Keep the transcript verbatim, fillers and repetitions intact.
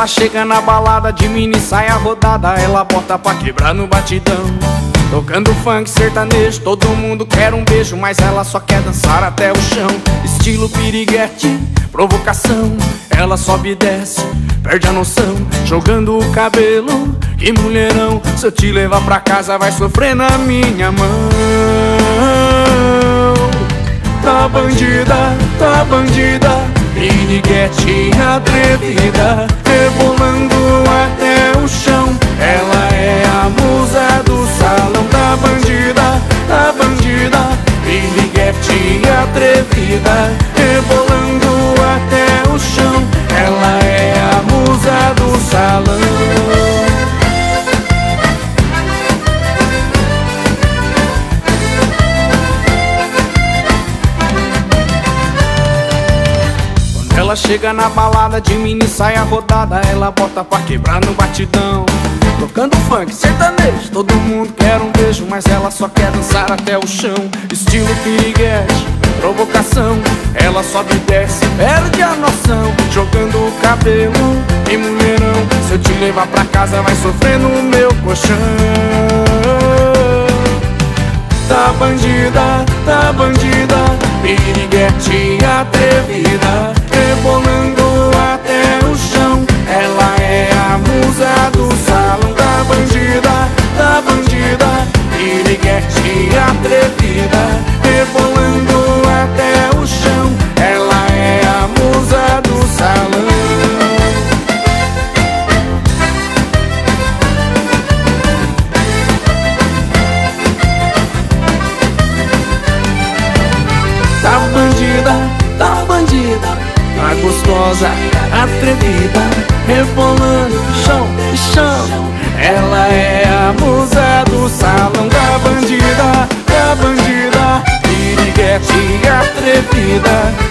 ela chega na balada de mini saia rodada, ela bota pra quebrar no batidão. Tocando funk sertanejo, todo mundo quer um beijo, mas ela só quer dançar até o chão. Estilo piriguete, provocação, ela sobe e desce, perde a noção, jogando o cabelo. Que mulherão, se eu te levar pra casa vai sofrer na minha mão. Tá bandida, tá bandida, piriguete atrevida, rebolando até o chão. Ela é a musa do salão. Tá bandida, tá bandida, piriguete atrevida, rebolando até o chão. Ela é a musa do salão. Ela chega na balada de mini saia rodada, ela bota pra quebrar no batidão. Tocando funk sertanejo, todo mundo quer um beijo, mas ela só quer dançar até o chão. Estilo piriguete, provocação, ela sobe e desce, perde a noção, jogando o cabelo. E mulherão, se eu te levar pra casa vai sofrer no meu colchão. Tá bandida, tá bandida, piriguete atrevida, rebolando até o chão. Ela é a musa do salão. Tá bandida, tá bandida, piriguete atrevida, rebolando até o chão. Ela é a musa do salão. Tá bandida, tá bandida, tá gostosa, atrevida, rebolando chão e chão. Ela é a musa do salão. Tá bandida, tá bandida, piriguete atrevida,